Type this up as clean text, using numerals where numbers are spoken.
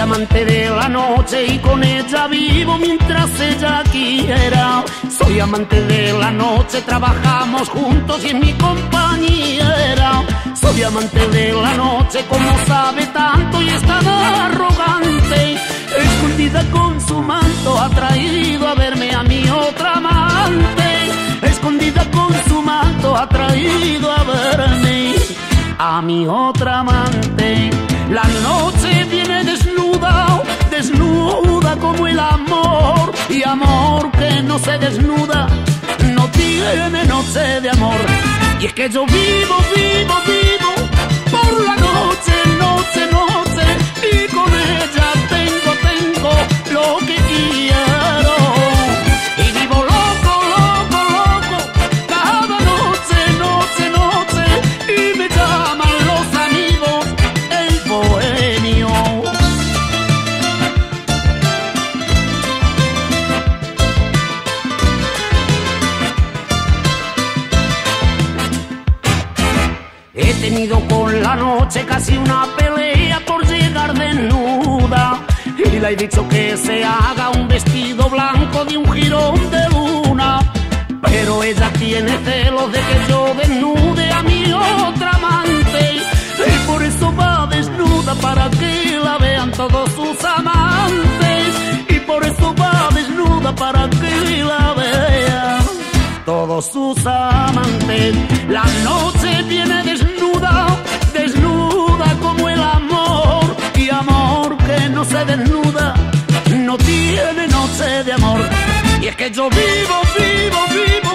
amante de la noche y con ella vivo mientras ella quiera. Soy amante de la noche, trabajamos juntos y es mi compañera. Soy amante de la noche, como sabe tanto y es tan arrogante. Escondida con su manto ha traído a verme a mi otra amante. Escondida con su manto ha traído a verme a mi otra amante. La noche viene desnuda, desnuda como el amor. Y amor que no se desnuda, no tiene noche de amor. Y es que yo vivo, vivo, vivo por la noche, noche, noche. Y con ella tengo, tengo lo que quiero. Y vivo loco, loco, loco, cada noche, noche, noche. Y me llaman los amigos el bohemio. He tenido con la noche casi una pelea por llegar desnuda. Y le he dicho que se haga un vestido blanco de un jirón de luna. Pero ella tiene celos de que yo desnude a mi otra amante. Y por eso va desnuda para que la vean todos sus amantes. Y por eso va desnuda para que la vean todos sus amantes. La noche viene desnuda, desnuda como el amor. Y amor que no se desnuda, no tiene noche de amor. Y es que yo vivo, vivo, vivo